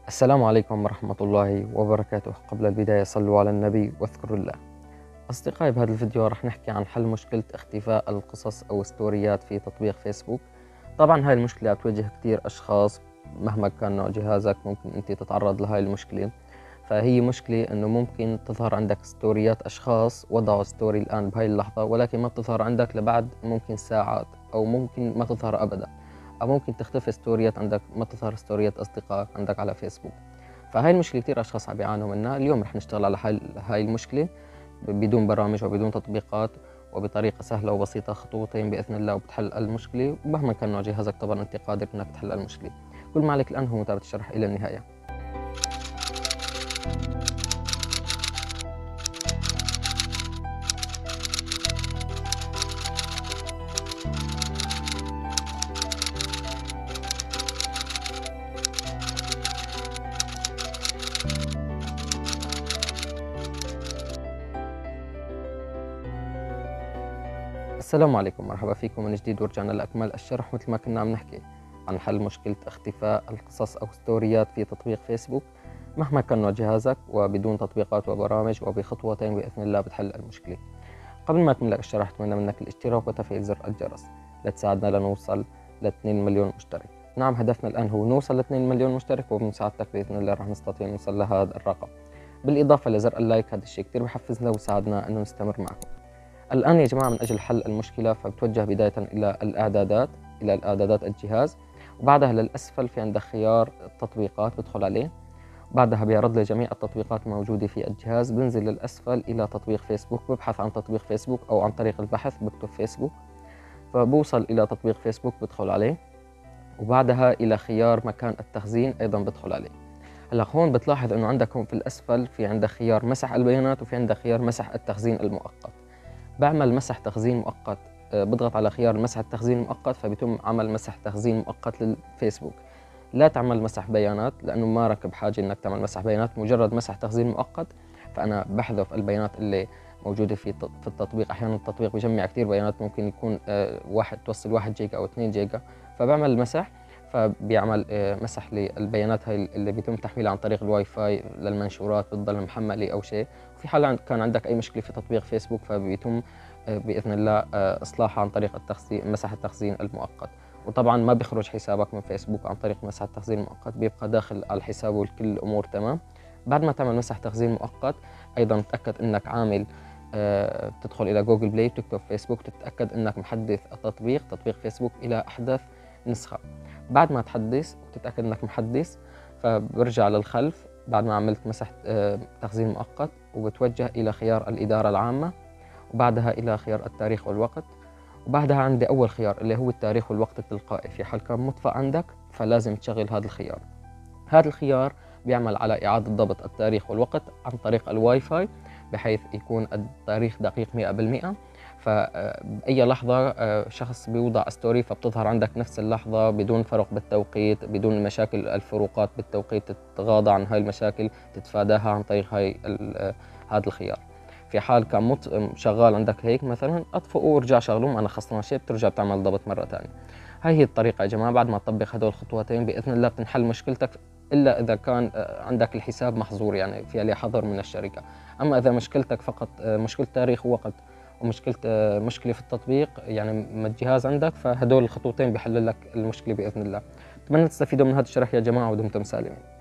السلام عليكم ورحمة الله وبركاته. قبل البداية صلوا على النبي واذكروا الله. أصدقائي، بهذا الفيديو رح نحكي عن حل مشكلة اختفاء القصص أو ستوريات في تطبيق فيسبوك. طبعا هاي المشكلة بتواجه كتير أشخاص مهما كان نوع جهازك، ممكن أنت تتعرض لهاي المشكلة. فهي مشكلة أنه ممكن تظهر عندك ستوريات أشخاص وضعوا ستوري الآن بهاي اللحظة، ولكن ما بتظهر عندك لبعد ممكن ساعات، أو ممكن ما تظهر أبدا، أو ممكن تختفي ستوريات عندك، ما تظهر ستوريات أصدقائك عندك على فيسبوك. فهاي المشكلة كتير أشخاص عم بيعانوا منها. اليوم رح نشتغل على حل هاي المشكلة بدون برامج وبدون تطبيقات، وبطريقة سهلة وبسيطة، خطوتين بإذن الله وبتحل المشكلة. ومهما كان نوع جهازك طبعا أنت قادر أنك تحل المشكلة. كل ما عليك الآن هو متابعة الشرح إلى النهاية. السلام عليكم، مرحبا فيكم من جديد، ورجعنا لأكمل الشرح. مثل ما كنا عم نحكي عن حل مشكلة اختفاء القصص أو ستوريات في تطبيق فيسبوك مهما كان نوع جهازك، وبدون تطبيقات وبرامج، وبخطوتين بإذن الله بتحل المشكلة. قبل ما أكمل لك الشرح، أتمنى منك الاشتراك وتفعيل زر الجرس لتساعدنا لنوصل ل 2 مليون مشترك. نعم، هدفنا الآن هو نوصل ل 2 مليون مشترك، وبمساعدتك بإذن الله راح نستطيع نوصل لهذا الرقم. بالإضافة لزر اللايك، هذا الشيء كتير بحفزنا وساعدنا أنه نستمر معكم. الآن يا جماعة، من أجل حل المشكلة فبتوجه بداية إلى الإعدادات الجهاز، وبعدها للأسفل في عندك خيار التطبيقات، بدخل عليه. بعدها بيعرض لي جميع التطبيقات الموجودة في الجهاز. بنزل للأسفل إلى تطبيق فيسبوك، ببحث عن تطبيق فيسبوك، أو عن طريق البحث بكتب فيسبوك، فبوصل إلى تطبيق فيسبوك، بدخل عليه. وبعدها إلى خيار مكان التخزين أيضا بدخل عليه. هلا هون بتلاحظ إنه عندك هون في الأسفل في عندك خيار مسح البيانات، وفي عندك خيار مسح التخزين المؤقت. بعمل مسح تخزين مؤقت، بضغط على خيار مسح التخزين المؤقت، فبيتم عمل مسح تخزين مؤقت للفيسبوك. لا تعمل مسح بيانات، لأنه ما رك بحاجة إنك تعمل مسح بيانات، مجرد مسح تخزين مؤقت. فأنا بحذف البيانات اللي موجودة في التطبيق. أحيانا التطبيق بيجمع كثير بيانات، ممكن يكون توصل 1 جيجا أو 2 جيجا، فبعمل مسح. فبيعمل مسح للبيانات هاي اللي بيتم تحميلها عن طريق الواي فاي للمنشورات، بتضل محملة أو شيء. في حال كان عندك أي مشكلة في تطبيق فيسبوك، فبيتم بإذن الله إصلاحها عن طريق مسح التخزين المؤقت. وطبعا ما بيخرج حسابك من فيسبوك عن طريق مسح التخزين المؤقت، بيبقى داخل على الحساب وكل الأمور تمام. بعد ما تعمل مسح تخزين مؤقت، أيضا تأكد أنك عامل تدخل إلى جوجل بلاي، بتكتب فيسبوك، تتأكد أنك محدث تطبيق فيسبوك إلى أحدث نسخة. بعد ما تحدث وتتأكد أنك محدث، فبرجع للخلف بعد ما عملت مسح تخزين مؤقت، وبتوجه إلى خيار الإدارة العامة، وبعدها إلى خيار التاريخ والوقت. وبعدها عندي أول خيار اللي هو التاريخ والوقت التلقائي. في حال كان مطفأ عندك فلازم تشغل هذا الخيار. هذا الخيار بيعمل على إعادة ضبط التاريخ والوقت عن طريق الواي فاي، بحيث يكون التاريخ دقيق 100%. فبأي لحظة شخص بيوضع ستوري، فبتظهر عندك نفس اللحظة بدون فرق بالتوقيت، بدون مشاكل الفروقات بالتوقيت. تتغاضى عن هاي المشاكل، تتفاداها عن طريق هذا الخيار. في حال كان شغال عندك هيك مثلا، اطفئه وارجع شغله، ما انا خصنا شيء، بترجع بتعمل ضبط مرة ثانية. هاي هي الطريقة يا جماعة. بعد ما تطبق هدول الخطوتين بإذن الله بتنحل مشكلتك، إلا إذا كان عندك الحساب محظور، يعني في عليه حظر من الشركة. أما إذا مشكلتك فقط مشكلة تاريخ ووقت، ومشكلة مشكلة في التطبيق، يعني ما الجهاز عندك، فهدول الخطوتين بيحل لك المشكلة بإذن الله. أتمنى تستفيدوا من هذا الشرح يا جماعة، ودمتم سالمين.